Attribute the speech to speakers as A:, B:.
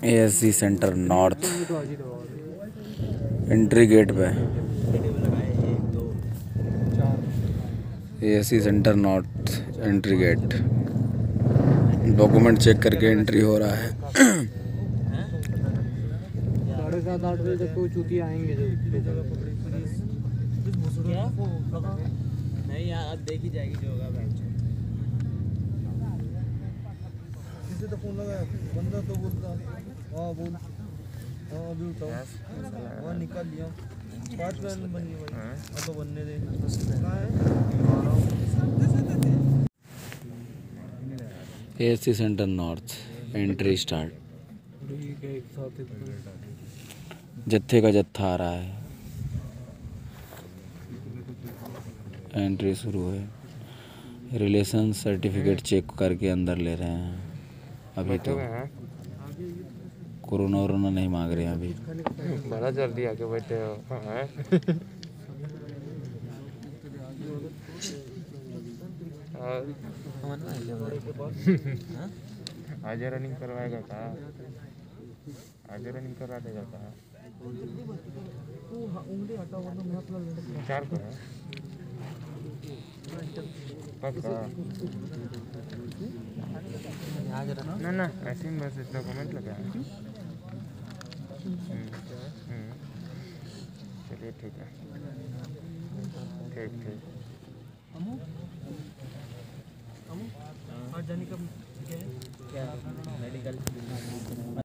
A: ASC center north entry gate पे। ASC center north entry gate. Document check करके entry हो रहा है।
B: 7:30-8 बजे तक तो चूती आएंगे जो क्या नहीं यार, अब देखी जाएगी जो होगा। किसी तो फोन लगाया बंदा तो बोलता हाँ बोल हाँ अभी उठाओ हाँ निकाल लिया 5 मिनट बनी भाई अब तो बनने दे
A: ASC center north entry start. जत्थे का जत्था आ रहा है। एंट्री शुरू है। रिलेशन सर्टिफिकेट चेक करके अंदर ले रहे हैं। अभी तो कोरोना नहीं मांग रहे हैं अभी।
C: बड़ा जल्दी आके बैठे हो। आज रनिंग करवाएगा का? आज रनिंग करवा देगा का? 4 को है पक्का? ना ऐसे ही बस इतना कमेंट लगा। चलिए ठीक है, ठीक
B: आज जाने का क्या है? क्या मेडिकल